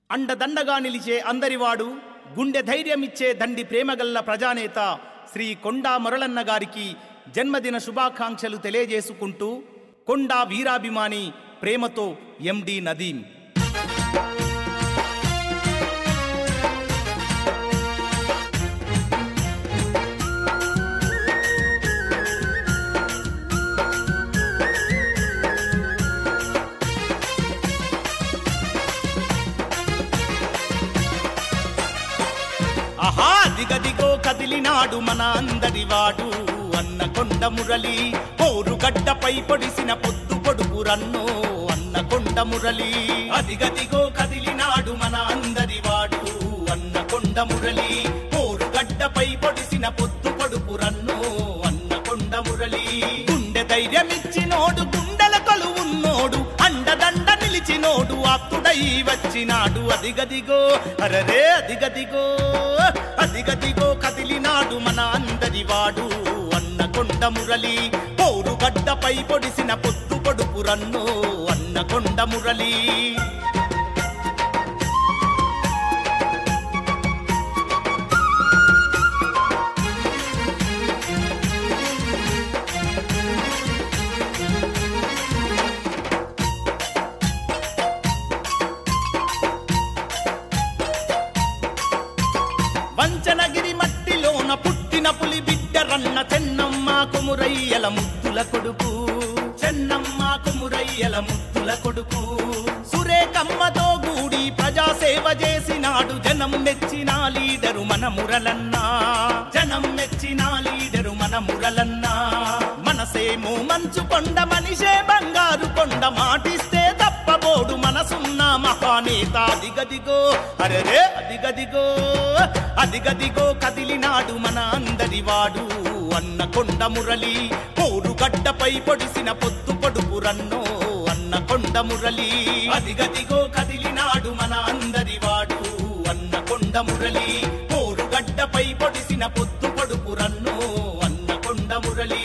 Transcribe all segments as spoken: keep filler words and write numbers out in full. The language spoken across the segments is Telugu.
అండదండగా నిలిచే అందరివాడు, గుండె ధైర్యమిచ్చే దండి ప్రేమగల్ల ప్రజానేత శ్రీ కొండా మురళన్న గారికి జన్మదిన శుభాకాంక్షలు తెలియజేసుకుంటూ కొండా వీరాభిమాని ప్రేమతో ఎండి నదీం. ఆహా దిగదిగో కదిలినాడు మన అందరివాడు అన్న కొండ మురళి, పోరు గడ్డపై పొడిసిన పొద్దు పొడుపు రన్నో అన్న కొండ మురళి. అదిగదిగో కదిలినాడు మన అందరివాడు అన్న కొండ మురళి, పోరు గడ్డపై పొడిసిన పొద్దు పొడుపు రన్నో అన్న కొండ మురళి. గుండె ధైర్యమిచ్చినోడు, గుండెల కొలువున్నోడు, అండదండ నిలిచినోడు, ఆప్తుడై వచ్చినాడు. అదిగదిగో అరరే అదిగదిగో అదిగదిగో కదిలినాడు మన అందరివాడు అన్న కొండ మురళి, పోరు గడ్డపై పొడిసిన పొద్దు పొడుపు రన్నో అన్న కొండ మురళి. వంచనగిరి మట్టిలోన పుట్టిన పులి బిడ్డ రన్న చెన్నమ్మ కొమురయ్యల ముద్దుల కొడుకు, చెన్నమ్మ కొమురయ్యల ముద్దుల కొడుకు. సురేకమ్మతో గూడి ప్రజాసేవ చేసినాడు, జనం మెచ్చిన లీడరు మన మురళన్న, జనం మెచ్చిన లీడరు మన మురళన్న. మనసేమో మంచు కొండ, మనిషే బంగారు కొండ, మాటిస్తే తప్పబోడు మనసున్న మహానేత. అదిగదిగో అరరే అదిగదిగో అదిగదిగో కదిలినాడు మన అందరివాడు అన్న కొండ మురళి, పోరు గడ్డపై పొడిసిన పొద్దు పొడుపు రన్నో అన్న కొండ మురళి. అదిగదిగో కదిలినాడు మన అందరివాడు అన్న కొండ మురళి, పోరు గడ్డపై పొడిసిన పొద్దు పొడుపు రన్నో అన్న కొండ మురళి.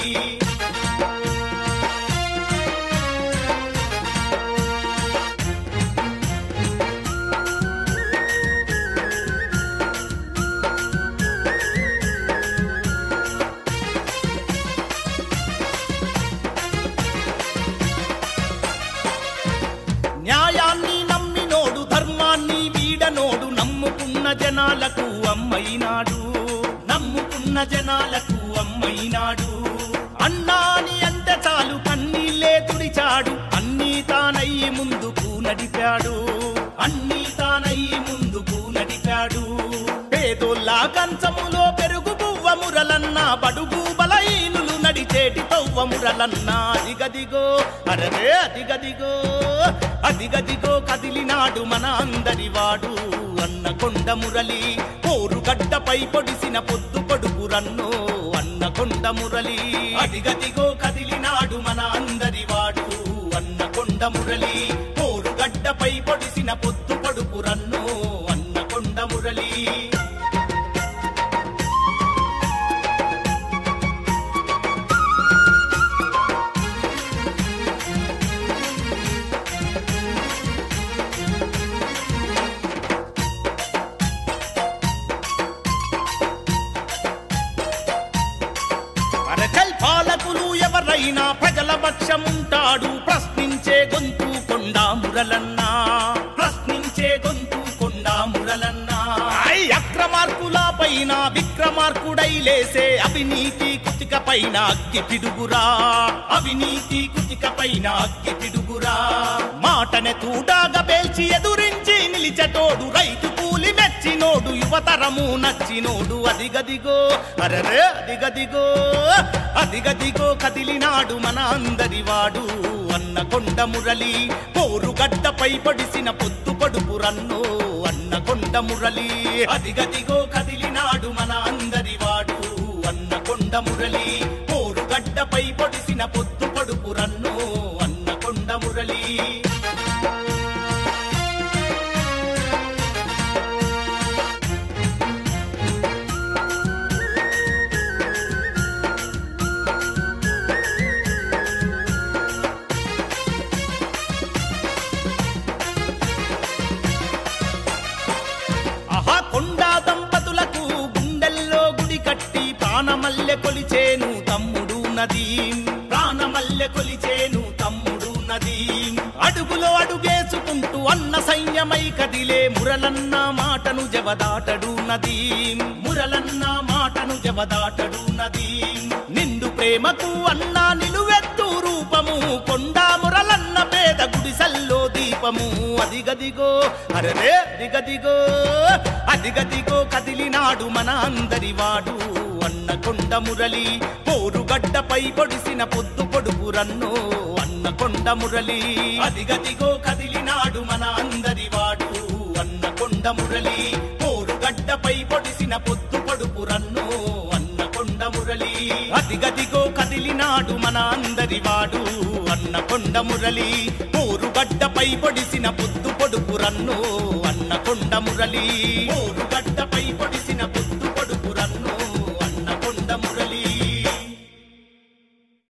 న్యాయాన్ని నమ్మినోడు, ధర్మాన్ని వీడనోడు, నమ్ముకున్న జనాలకు అమ్మైనాడు, నమ్ముకున్న జనాలకు అమ్మైనాడు. అన్నాని అంటే చాలు కన్నీళ్ళే తుడిచాడు, అన్నీ తానయ్యి ముందుకు నడిపాడు, అన్నీ తానయ్యి ముందుకు నడిపాడు. పేదోళ్ళ కంచములో పెరుగు బువ్వ మురళన్న, బడుగు బలహీనులు నడిచేటి తవ్వ మురళన్న. అదిగదిగో అరరే అదిగదిగో అదిగదిగో కదిలినాడు మన అందరివాడు అన్న కొండ మురళి, పోరు గడ్డపై పొడిసిన పొద్దు పొడుపు రన్నో అన్న కొండ మురళి. అదిగదిగో కదిలినాడు మన అందరివాడు అన్న కొండ మురళి, పోరు గడ్డపై పొడిసిన పొద్దు పొడుపు రన్నో అన్న కొండ మురళి. పాలకులు ఎవరైనా ప్రజల పక్షముంటాడు, ప్రశ్నించే గొంతు కొండా మురళన్న, ప్రశ్నించే గొంతు కొండా మురళన్న. అక్రమార్కుల పైన విక్రమార్కుడై లేసే అవినీతి కుతిక పైన అగ్గి పిడుగురా, అవినీతి కుతిక పైన అగ్గి పిడుగురా. మాటనే తూటాగా పేల్చి ఎదురించి నిలిచటోడు, రైతు కూలి మెచ్చినోడు, యువతరము నచ్చినోడు. అదిగదిగో అరరే అదిగదిగో అదిగదిగో కదిలినాడు మన అందరివాడు అన్న కొండ మురళి, పోరు గడ్డపై పొడిసిన పొద్దు పొడుపు రన్నో అన్న కొండ మురళి. అదిగదిగో కదిలినాడు మన అందరివాడు అన్న కొండ మురళి, పోరు గడ్డపై పొడిసిన పొద్దు పొడుపు రన్నో అన్న కొండ మురళి. ప్రాణమల్లె కొలిచేను తమ్ముడు నది ప్రాణమల్లె కొలిచేను తమ్ముడు నది అడుగులో అడుగేసుకుంటూ అన్న సైన్యమై కదిలే మురలన్న మాటను జవదాటడు నది మురలన్న మాటను జవదాటడు నది నిండు ప్రేమకు అన్న నిలువెత్తు రూపము కొండా మురలన్న పేద గుడిసల్లో దీపము అదిగదిగో అరరే దిగదిగో అదిగదిగో కదిలినాడు మన అందరి వాడు అన్న కొండ మురళి పోరుగడ్డపై పొడిసిన పొద్దు పొడుపు రన్ను అన్న కొండ మురళి అదిగదిగో కదిలినాడు మన అందరి వాడు అన్న కొండ మురళి పోరుగడ్డపై పొడిసిన పొద్దు పొడుపు రన్ను అన్న కొండ మురళి అదిగదిగో కదిలినాడు మన అందరి వాడు అన్న కొండ మురళి పోరుగడ్డపై పొడిసిన పొద్దు పొడుపు రన్ను అన్న కొండ మురళి పోరుగడ్డపై పొడిసిన పొద్దు